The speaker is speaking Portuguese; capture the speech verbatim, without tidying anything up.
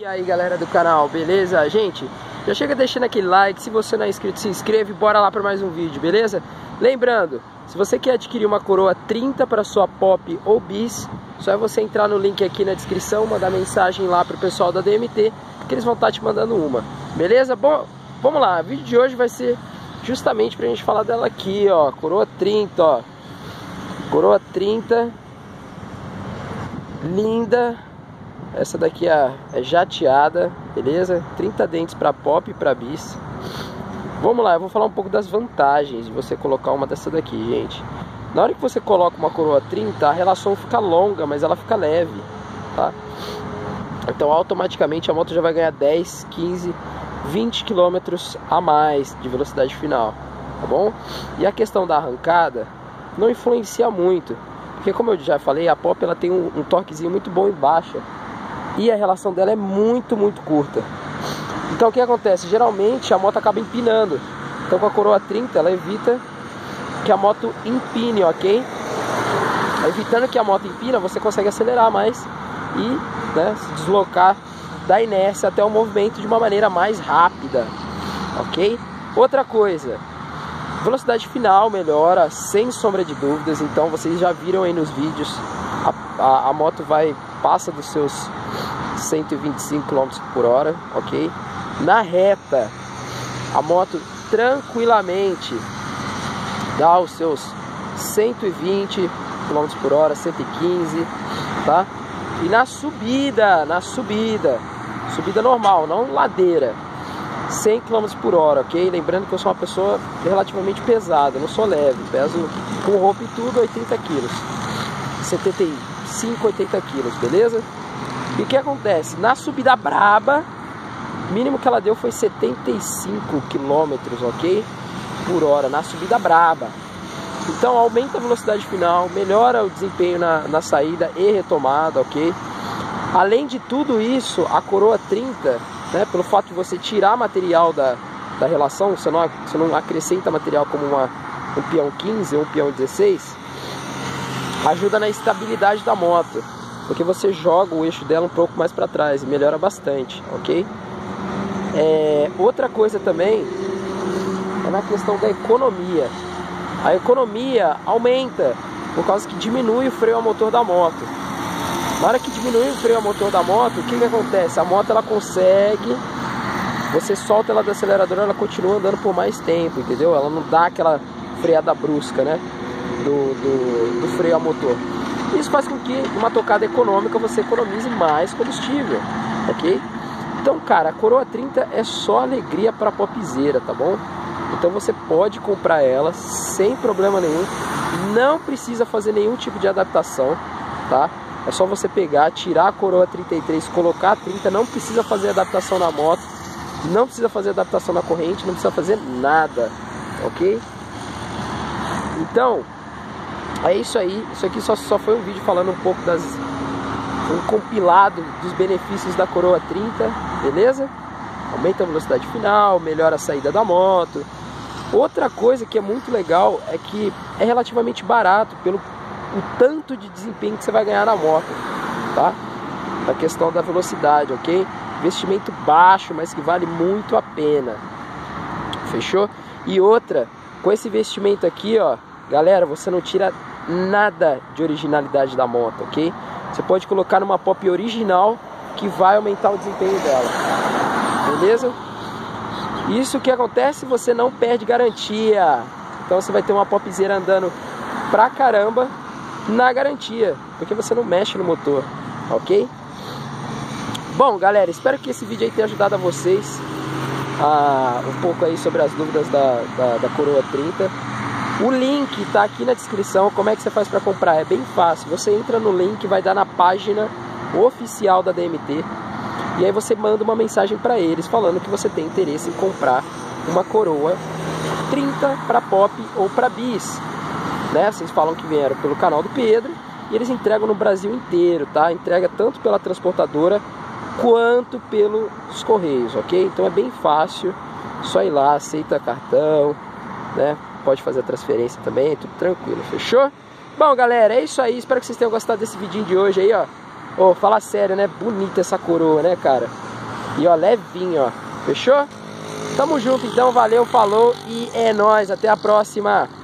E aí galera do canal, beleza? Gente, já chega deixando aquele like, se você não é inscrito se inscreve, bora lá para mais um vídeo, beleza? Lembrando, se você quer adquirir uma coroa trinta para sua Pop ou Bis, só é você entrar no link aqui na descrição, mandar mensagem lá pro pessoal da D M T, que eles vão estar te mandando uma, beleza? Bom, vamos lá, o vídeo de hoje vai ser justamente pra gente falar dela aqui, ó, coroa trinta, ó, coroa trinta, linda. Essa daqui é, é jateada, beleza? trinta dentes para Pop e para Bis. Vamos lá, eu vou falar um pouco das vantagens de você colocar uma dessa daqui, gente. Na hora que você coloca uma coroa trinta, a relação fica longa, mas ela fica leve, tá? Então automaticamente a moto já vai ganhar dez, quinze, vinte quilômetros a mais de velocidade final, tá bom? E a questão da arrancada não influencia muito, porque como eu já falei, a Pop ela tem um, um torquezinho muito bom em baixa. E a relação dela é muito, muito curta. Então o que acontece? Geralmente a moto acaba empinando. Então com a coroa trinta ela evita que a moto empine, ok? Evitando que a moto empina, você consegue acelerar mais e, né, se deslocar da inércia até o movimento de uma maneira mais rápida, ok? Outra coisa, velocidade final melhora, sem sombra de dúvidas. Então vocês já viram aí nos vídeos, a, a, a moto vai, passa dos seus cento e vinte e cinco quilômetros por hora, ok? Na reta, a moto tranquilamente dá os seus cento e vinte quilômetros por hora, cento e quinze, tá? E na subida, na subida, subida normal, não ladeira, cem quilômetros por hora, ok? Lembrando que eu sou uma pessoa relativamente pesada, não sou leve, peso com roupa e tudo oitenta quilos, setenta e cinco, oitenta quilos, beleza? E o que acontece? Na subida braba, o mínimo que ela deu foi setenta e cinco quilômetros, ok? Por hora, na subida braba. Então aumenta a velocidade final, melhora o desempenho na, na saída e retomada, ok? Além de tudo isso, a coroa trinta, né, pelo fato de você tirar material da, da relação, você não, você não acrescenta material como uma, um peão quinze ou um peão dezesseis, ajuda na estabilidade da moto, porque você joga o eixo dela um pouco mais para trás e melhora bastante, ok? É, outra coisa também é na questão da economia. A economia aumenta por causa que diminui o freio a motor da moto. Na hora que diminui o freio a motor da moto, o que que acontece? A moto ela consegue, você solta ela do acelerador, ela continua andando por mais tempo, entendeu? Ela não dá aquela freada brusca, né? Do, do, do freio a motor. Isso faz com que numa tocada econômica você economize mais combustível, ok? Então, cara, a coroa trinta é só alegria para popzeira, tá bom? Então você pode comprar ela sem problema nenhum, não precisa fazer nenhum tipo de adaptação, tá? É só você pegar, tirar a coroa trinta e três, colocar a trinta, não precisa fazer adaptação na moto, não precisa fazer adaptação na corrente, não precisa fazer nada, ok? Então, é isso aí. Isso aqui só, só foi um vídeo falando um pouco das... um compilado dos benefícios da coroa trinta, beleza? Aumenta a velocidade final, melhora a saída da moto. Outra coisa que é muito legal é que é relativamente barato pelo o tanto de desempenho que você vai ganhar na moto, tá? A questão da velocidade, ok? Investimento baixo, mas que vale muito a pena. Fechou? E outra, com esse investimento aqui, ó, galera, você não tira nada de originalidade da moto, ok? Você pode colocar numa Pop original que vai aumentar o desempenho dela, beleza? Isso que acontece, você não perde garantia. Então você vai ter uma popzeira andando pra caramba na garantia, porque você não mexe no motor, ok? Bom, galera, espero que esse vídeo aí tenha ajudado a vocês a, um pouco aí sobre as dúvidas da, da, da coroa trinta. O link tá aqui na descrição. Como é que você faz para comprar? É bem fácil. Você entra no link, vai dar na página oficial da D M T e aí você manda uma mensagem para eles falando que você tem interesse em comprar uma coroa trinta para Pop ou para Bis, né? Vocês falam que vieram pelo canal do Pedro e eles entregam no Brasil inteiro, tá? Entrega tanto pela transportadora quanto pelos correios, ok? Então é bem fácil, só ir lá, aceita cartão, né? Pode fazer a transferência também, tudo tranquilo, fechou? Bom, galera, é isso aí, espero que vocês tenham gostado desse vidinho de hoje aí, ó. Ô, fala sério, né? Bonita essa coroa, né, cara? E ó, levinho, ó. Fechou? Tamo junto então, valeu, falou e é nóis, até a próxima!